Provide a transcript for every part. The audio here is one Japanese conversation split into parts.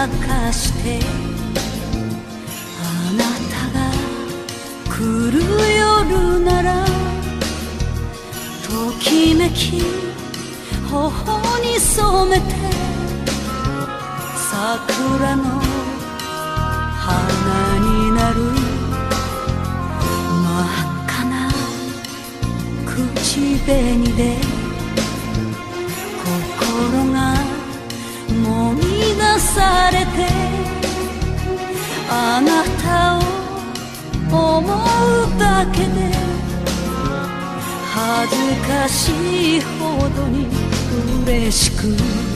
かしてあなたが来る夜ならときめき頬に染めて桜の花になる真っ赤な口紅で心がもみ出されてあなたを思うだけで恥ずかしいほどに嬉しく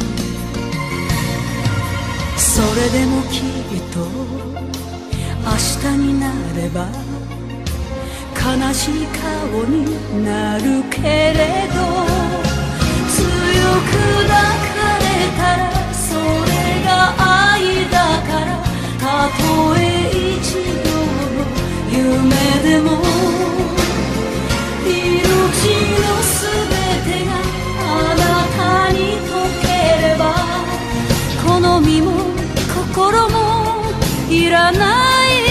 それでもきっと明日になれば悲しい顔になるけれど強く抱かれたらそれが愛だからたとえ一秒の夢でも命のすべてがあなたに溶ければこの身も心もいらない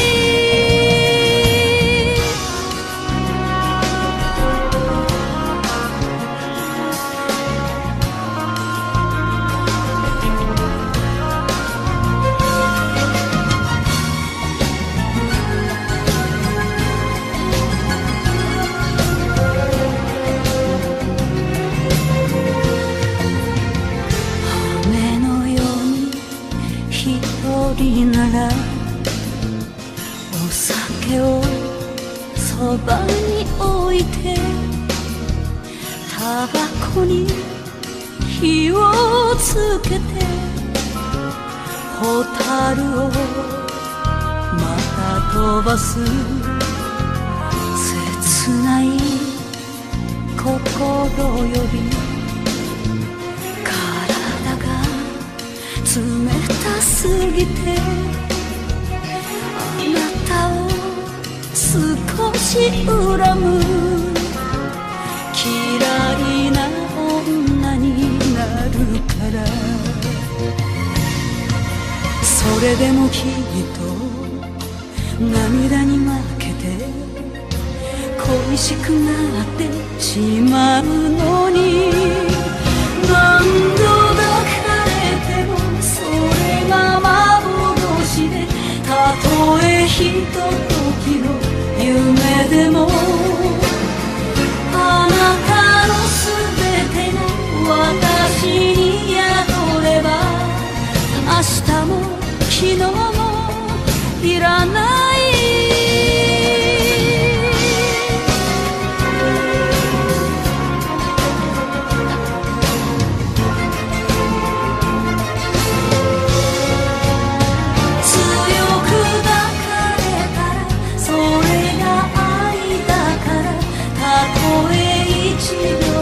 ならお酒をそばに置いてタバコに火をつけて蛍をまた飛ばす切ない心より冷たすぎてあなたを少し恨む嫌いな女になるからそれでもきっと涙に負けて恋しくなってしまうのに何度抱かれてもそれが幻でたとえひとときの夢でもあなたのすべてが私に宿れば明日も昨日もいらない一秒